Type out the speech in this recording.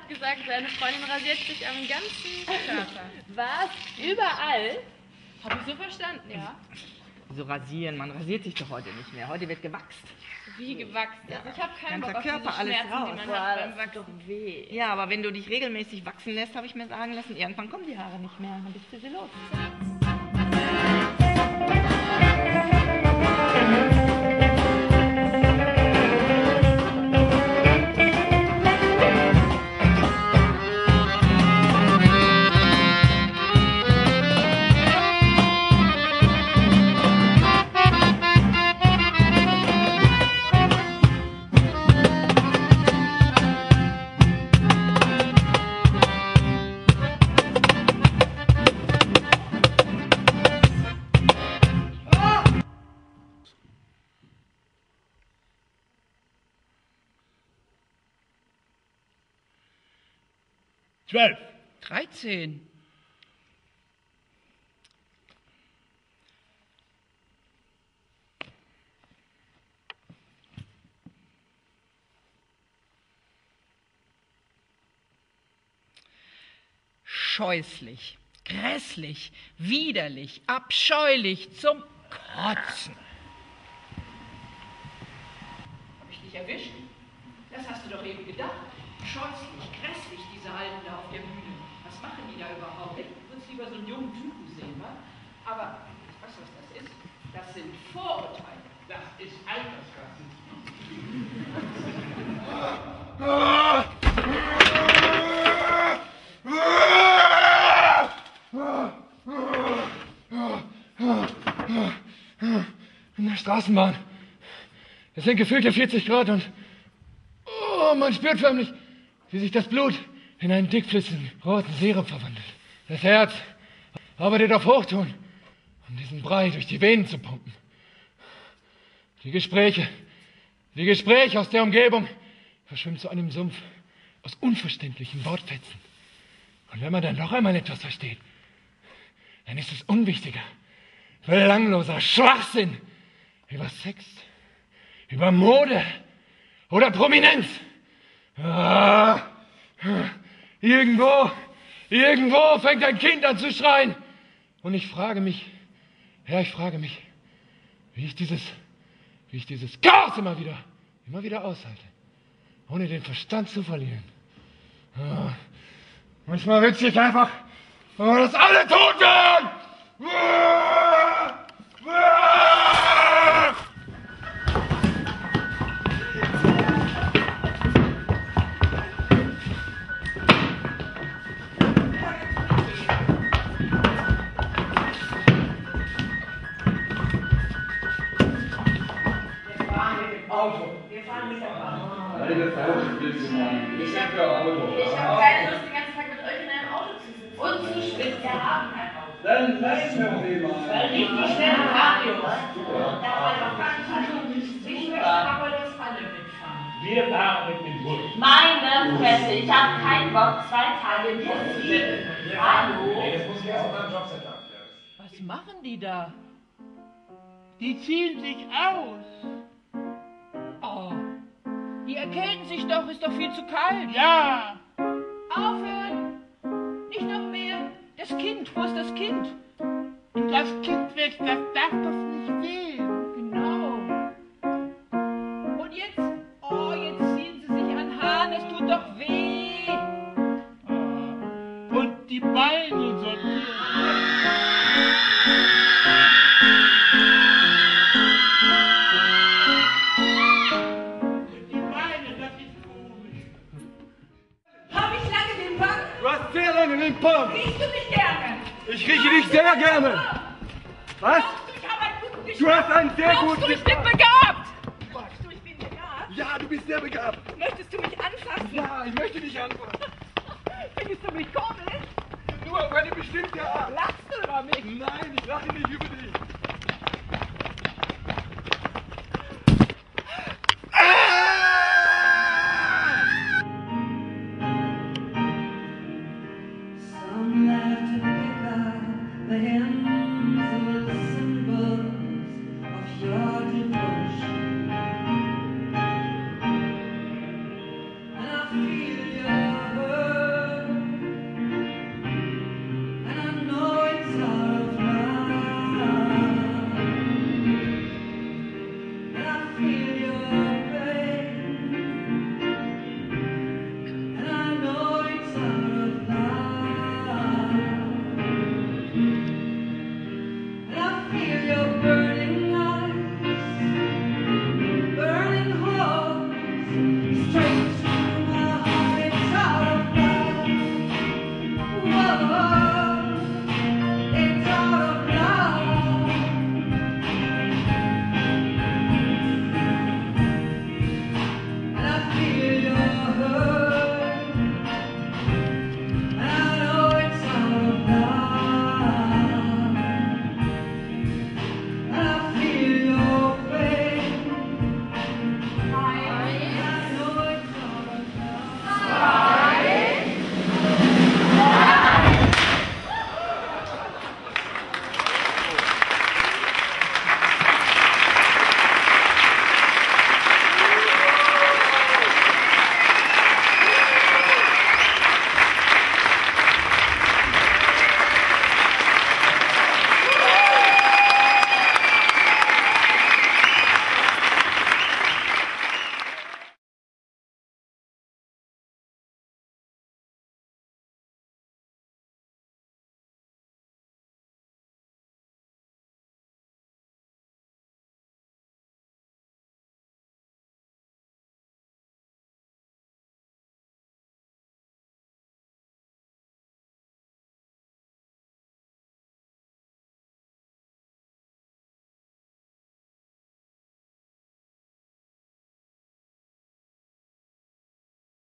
hat gesagt, seine Freundin rasiert sich am ganzen Körper. Was? Überall? Hab ich so verstanden, ja. So rasieren, man rasiert sich doch heute nicht mehr. Heute wird gewachst. Wie gewachsen. Also ich habe keinen Ganzer Bock auf Körper, diese alles Schmerzen, raus. die man Boah, hat beim das Wachsen. tut doch weh. Ja, aber wenn du dich regelmäßig wachsen lässt, habe ich mir sagen lassen, irgendwann kommen die Haare nicht mehr. Dann bist du sie los. 12. 13. Scheußlich, grässlich, widerlich, abscheulich, zum Kotzen. Hab ich dich erwischt? Das hast du doch eben gedacht. Scheußlich, grässlich, diese Alten da auf der Bühne. Was machen die da überhaupt? Ich würde lieber so einen jungen Typen sehen, wa? Aber, weißt du, was das ist? Das sind Vorurteile. Das ist Altersrassismus. In der Straßenbahn. Es sind gefühlte 40 Grad und man spürt förmlich, wie sich das Blut in einen dickflüssigen roten Sirup verwandelt. Das Herz arbeitet auf Hochtouren, um diesen Brei durch die Venen zu pumpen. Die Gespräche aus der Umgebung verschwimmen zu einem Sumpf aus unverständlichen Wortfetzen. Und wenn man dann noch einmal etwas versteht, dann ist es unwichtiger, belangloser Schwachsinn über Sex, über Mode oder Prominenz. Irgendwo fängt ein Kind an zu schreien. Und ich frage mich, wie ich dieses Chaos immer wieder aushalte, ohne den Verstand zu verlieren. Manchmal wünsche ich einfach, dass alle tot werden. Ich hab keine Lust, den ganzen Tag mit euch in einem Auto zu sitzen. Und zu schwitzen. Wir haben kein Auto. Dann lassen wir den mal. Weil richtig schnell im Radio. Da wollen wir gar nicht. Ich möchte aber, dass alle mitfahren. Wir fahren mit dem Bus. Meine Fresse, ich habe keinen Bock, 2 Tage im Bus zu sitzen. Hallo? Das muss ich erst mal beim Jobcenter abklären. Was machen die da? Die ziehen sich aus. Oh, die erkälten sich doch, ist doch viel zu kalt. Ja. Aufhören. Nicht noch mehr. Das Kind, wo ist das Kind? Das Kind wächst, das darf das nicht sehen. Genau. Und jetzt? Oh, jetzt ziehen sie sich an Haaren, es tut doch weh. Und die Beine sortieren. Du hast sehr lange den Pump. Riechst du mich gerne? Ich rieche dich sehr gerne. Was? Ich habe einen guten Geschmack. Du hast einen sehr Glaubst guten du, ich bin Geschmack. begabt? Glaubst du, ich bin begabt? Ja, du bist sehr begabt. Möchtest du mich anfassen? Ja, ich möchte dich anfangen. Findest du mich komisch? Nur auf eine bestimmte Art. Lachst du über mich? Nein, ich lache nicht über dich.